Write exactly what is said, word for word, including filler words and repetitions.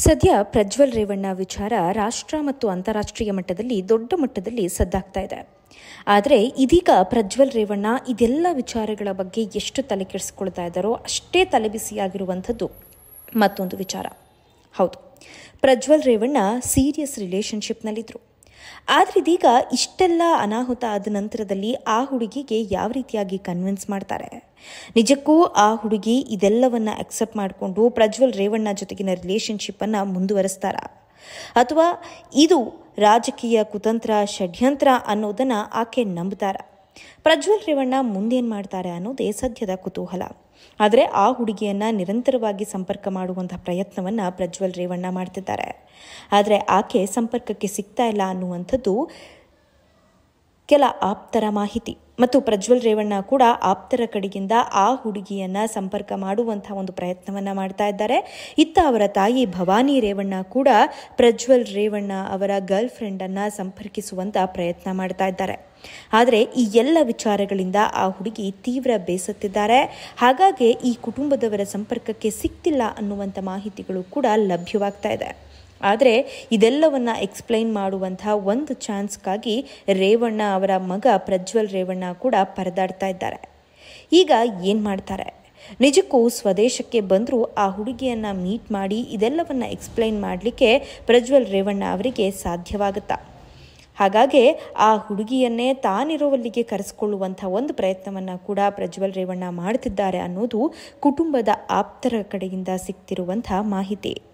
ಸದ್ಯ ಪ್ರಜ್ವಲ್ ರೇವಣ್ಣ ವಿಚಾರ ರಾಷ್ಟ್ರ ಮತ್ತು ಅಂತಾರಾಷ್ಟ್ರೀಯ ಮಟ್ಟದಲ್ಲಿ ದೊಡ್ಡ ಮಟ್ಟದಲ್ಲಿ ಸದ್ದಾಗ್ತಾ ಇದೆ. ಆದರೆ ಇದೀಗ ಪ್ರಜ್ವಲ್ ರೇವಣ್ಣ ಇದೆಲ್ಲ ವಿಚಾರಗಳ ಬಗ್ಗೆ ಎಷ್ಟು ತಲೆ ಕೆಡಿಸ್ಕೊಳ್ತಾ ಇದ್ದಾರೋ ಅಷ್ಟೇ ತಲೆಬಿಸಿಯಾಗಿರುವಂಥದ್ದು ಮತ್ತೊಂದು ವಿಚಾರ. ಹೌದು, ಪ್ರಜ್ವಲ್ ರೇವಣ್ಣ ಸೀರಿಯಸ್ ರಿಲೇಷನ್ಶಿಪ್ನಲ್ಲಿದ್ದರು. ಆದರೆ ಇದೀಗ ಇಷ್ಟೆಲ್ಲ ಅನಾಹುತ ಆದ ನಂತರದಲ್ಲಿ ಆ ಹುಡುಗಿಗೆ ಯಾವ ರೀತಿಯಾಗಿ ಕನ್ವಿನ್ಸ್ ಮಾಡ್ತಾರೆ? ನಿಜಕ್ಕೂ ಆ ಹುಡುಗಿ ಇದೆಲ್ಲವನ್ನ ಅಕ್ಸೆಪ್ಟ್ ಮಾಡಿಕೊಂಡು ಪ್ರಜ್ವಲ್ ರೇವಣ್ಣ ಜೊತೆಗಿನ ರಿಲೇಷನ್ಶಿಪ್ಪನ್ನು ಮುಂದುವರಿಸ್ತಾರ, ಅಥವಾ ಇದು ರಾಜಕೀಯ ಕುತಂತ್ರ ಷಡ್ಯಂತ್ರ ಅನ್ನೋದನ್ನ ಆಕೆ ನಂಬ್ತಾರ? ಪ್ರಜ್ವಲ್ ರೇವಣ್ಣ ಮುಂದೇನು ಮಾಡ್ತಾರೆ ಅನ್ನೋದೇ ಸದ್ಯದ ಕುತೂಹಲ. ಆದರೆ ಆ ಹುಡುಗಿಯನ್ನ ನಿರಂತರವಾಗಿ ಸಂಪರ್ಕ ಮಾಡುವಂತಹ ಪ್ರಯತ್ನವನ್ನ ಪ್ರಜ್ವಲ್ ರೇವಣ್ಣ ಮಾಡ್ತಿದ್ದಾರೆ. ಆದರೆ ಆಕೆ ಸಂಪರ್ಕಕ್ಕೆ ಸಿಗ್ತಾ ಇಲ್ಲ ಅನ್ನುವಂಥದ್ದು ಕೆಲ ಆಪ್ತರ ಮಾಹಿತಿ. ಮತ್ತು ಪ್ರಜ್ವಲ್ ರೇವಣ್ಣ ಕೂಡ ಆಪ್ತರ ಕಡೆಯಿಂದ ಆ ಹುಡುಗಿಯನ್ನ ಸಂಪರ್ಕ ಮಾಡುವಂತಹ ಒಂದು ಪ್ರಯತ್ನವನ್ನ ಮಾಡ್ತಾ ಇದ್ದಾರೆ. ಇತ್ತ ಅವರ ತಾಯಿ ಭವಾನಿ ರೇವಣ್ಣ ಕೂಡ ಪ್ರಜ್ವಲ್ ರೇವಣ್ಣ ಅವರ ಗರ್ಲ್ ಫ್ರೆಂಡ್ ಅನ್ನ ಸಂಪರ್ಕಿಸುವಂತ ಪ್ರಯತ್ನ ಮಾಡ್ತಾ ಇದ್ದಾರೆ. ಆದರೆ ಈ ಎಲ್ಲ ವಿಚಾರಗಳಿಂದ ಆ ಹುಡುಗಿ ತೀವ್ರ ಬೇಸತ್ತಿದ್ದಾರೆ. ಹಾಗಾಗಿ ಈ ಕುಟುಂಬದವರ ಸಂಪರ್ಕಕ್ಕೆ ಸಿಗ್ತಿಲ್ಲ ಅನ್ನುವಂಥ ಮಾಹಿತಿಗಳು ಕೂಡ ಲಭ್ಯವಾಗ್ತಾ ಇದೆ. ಆದರೆ ಇದೆಲ್ಲವನ್ನ ಎಕ್ಸ್ಪ್ಲೈನ್ ಮಾಡುವಂತಹ ಒಂದು ಚಾನ್ಸ್ಗಾಗಿ ರೇವಣ್ಣ ಅವರ ಮಗ ಪ್ರಜ್ವಲ್ ರೇವಣ್ಣ ಕೂಡ ಪರದಾಡ್ತಾ ಇದ್ದಾರೆ. ಈಗ ಏನು ಮಾಡ್ತಾರೆ? ನಿಜಕ್ಕೂ ಸ್ವದೇಶಕ್ಕೆ ಬಂದರೂ ಆ ಹುಡುಗಿಯನ್ನ ಮೀಟ್ ಮಾಡಿ ಇದೆಲ್ಲವನ್ನ ಎಕ್ಸ್ಪ್ಲೈನ್ ಮಾಡಲಿಕ್ಕೆ ಪ್ರಜ್ವಲ್ ರೇವಣ್ಣ ಅವರಿಗೆ ಸಾಧ್ಯವಾಗುತ್ತಾ? ಹಾಗಾಗಿ ಆ ಹುಡುಗಿಯನ್ನೇ ತಾನಿರೋವಲ್ಲಿಗೆ ಕರೆಸಿಕೊಳ್ಳುವಂಥ ಒಂದು ಪ್ರಯತ್ನವನ್ನು ಕೂಡ ಪ್ರಜ್ವಲ್ ರೇವಣ್ಣ ಮಾಡ್ತಿದ್ದಾರೆ ಅನ್ನೋದು ಕುಟುಂಬದ ಆಪ್ತರ ಕಡೆಯಿಂದ ಸಿಗ್ತಿರುವಂಥ ಮಾಹಿತಿ.